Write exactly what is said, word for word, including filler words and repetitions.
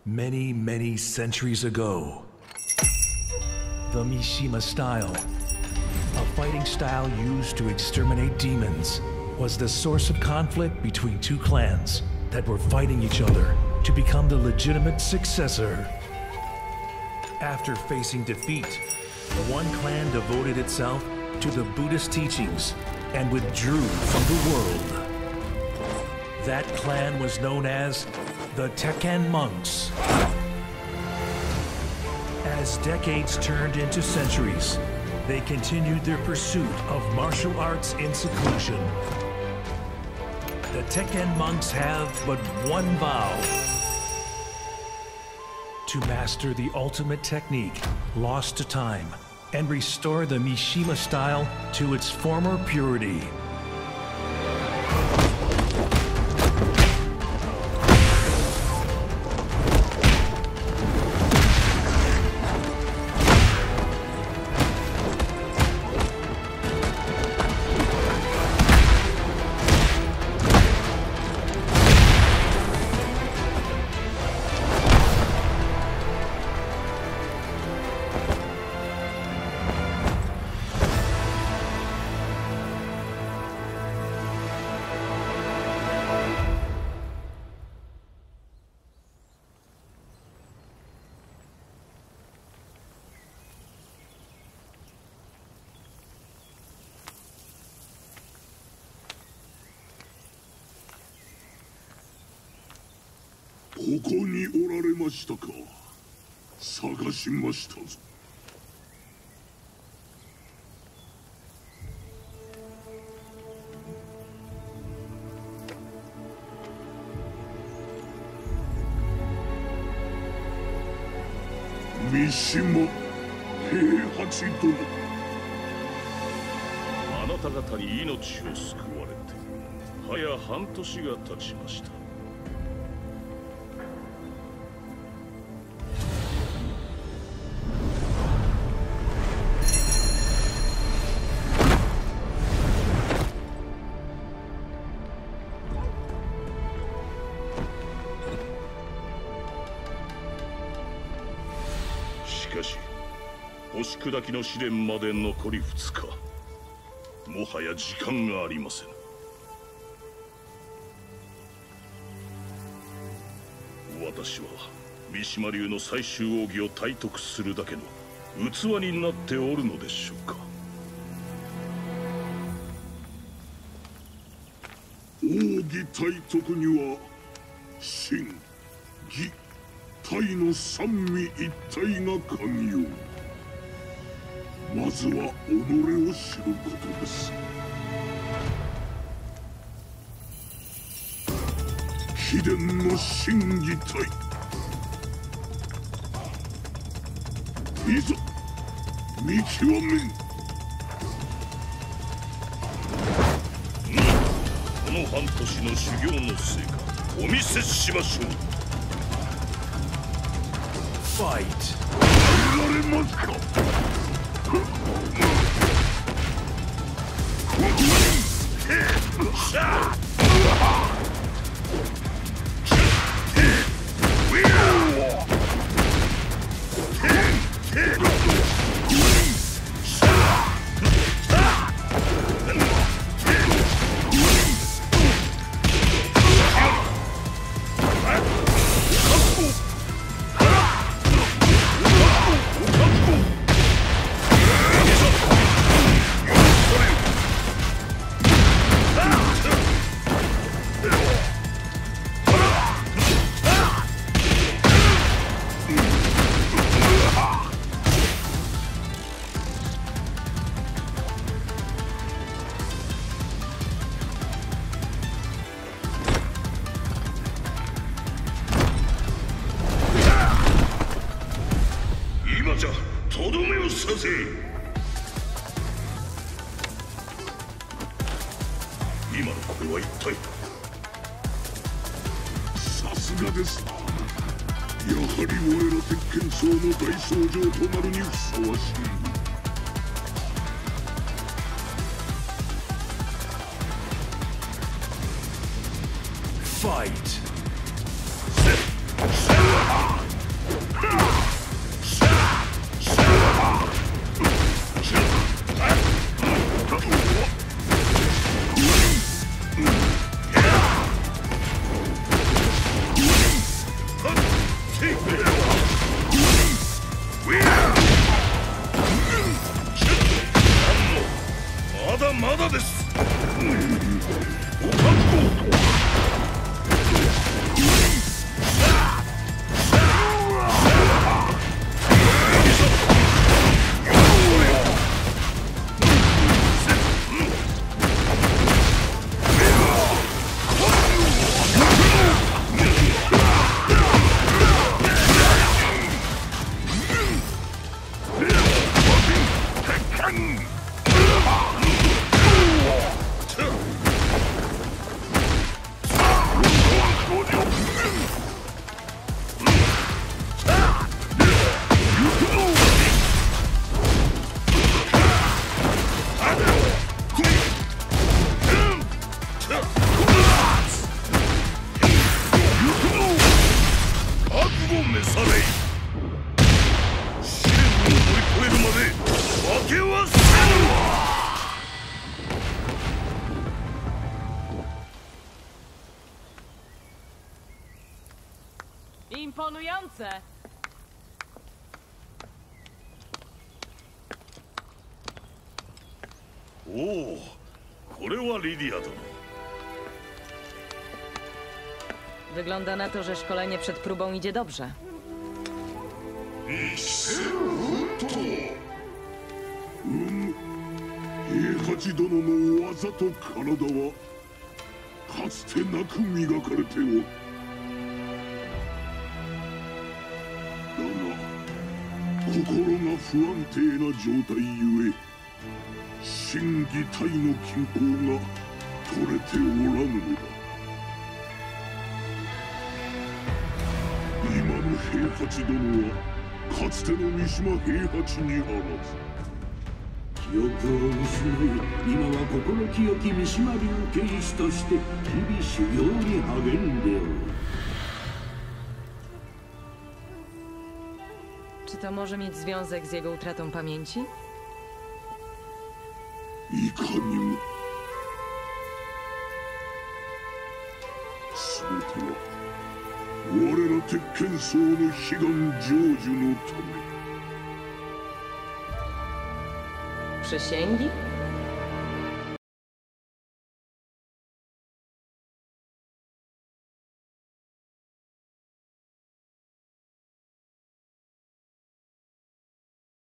Many, many centuries ago, the Mishima style, a fighting style used to exterminate demons, was the source of conflict between two clans that were fighting each other to become the legitimate successor. After facing defeat, one clan devoted itself to the Buddhist teachings and withdrew from the world. That clan was known as the Tekken Monks. As decades turned into centuries, they continued their pursuit of martial arts in seclusion. The Tekken Monks have but one vow: to master the ultimate technique lost to time and restore the Mishima style to its former purity. ここにおられましたか。探しましたぞ。三島平八殿。 あなた方に命を救われて早半年が経ちました。しかし星砕きの試練まで残りふつか、もはや時間がありません。私は三島流の最終奥義を体得するだけの器になっておるのでしょうか。 奥義体得には真偽体の三位一体が鍵よ。まずは己を知ることです。秘伝の真偽体、いざ見極めん。 この半年の修行の成果お見せしましょう。 Fight! やられますか。 とどめをさせ。今のこれは一体。 さすがです。やはり我ら鉄拳僧の大僧正となるにふさわしい。 Fight! せっせっ召されい。試練を乗り越えるまで負けはせぬ。Imponujące! おお、これはリディア殿。 Wygląda na to, że szkolenie przed próbą idzie dobrze. うむ、平八殿の技と体はかつてなく磨かれておる。だが心が不安定な状態ゆえ心技体の均衡が取れておらぬのだ。今の平八殿はかつての三島平八にあらず。記憶を失い、今は心清き三島流剣士として日々修行に励んでおる。 Czy to może mieć związek z jego utratą pamięci? いかにも。すべては我ら鉄拳僧の悲願成就のため。 Przysięgi?